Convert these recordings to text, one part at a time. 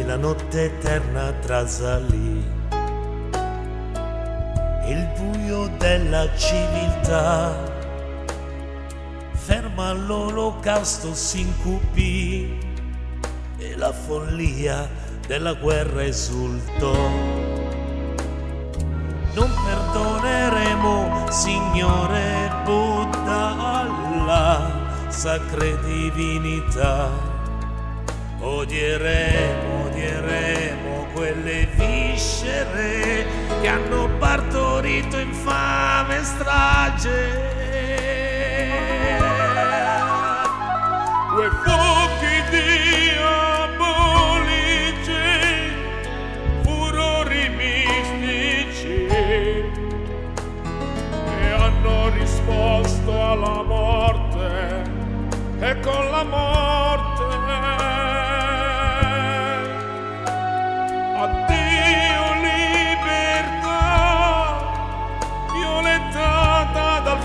e la notte eterna trasalì. Il buio della civiltà, ferma all'olocausto si incupì e la follia della guerra esultò. Non perdoneremo, Signore Buddha, alla sacra divinità. Odieremo quelle viscere che hanno partorito infame strage. Quei fuochi diabolici, furori mistici, che hanno risposto alla morte e con la morte addio libertà, violentata dal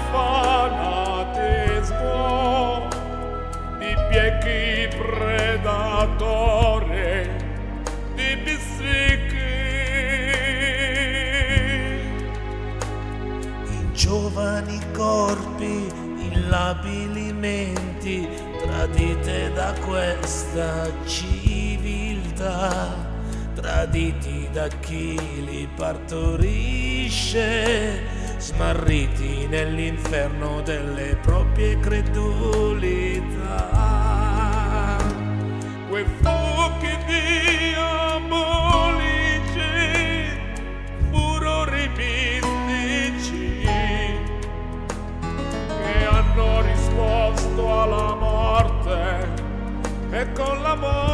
fanatismo di biechi predatori, di bissicchi. In giovani corpi, in labili menti, tradite da questa civiltà, traditi da chi li partorisce, smarriti nell'inferno delle proprie credulità. Quei fuochi diabolici, furori mistici, che hanno risposto alla morte e con la morte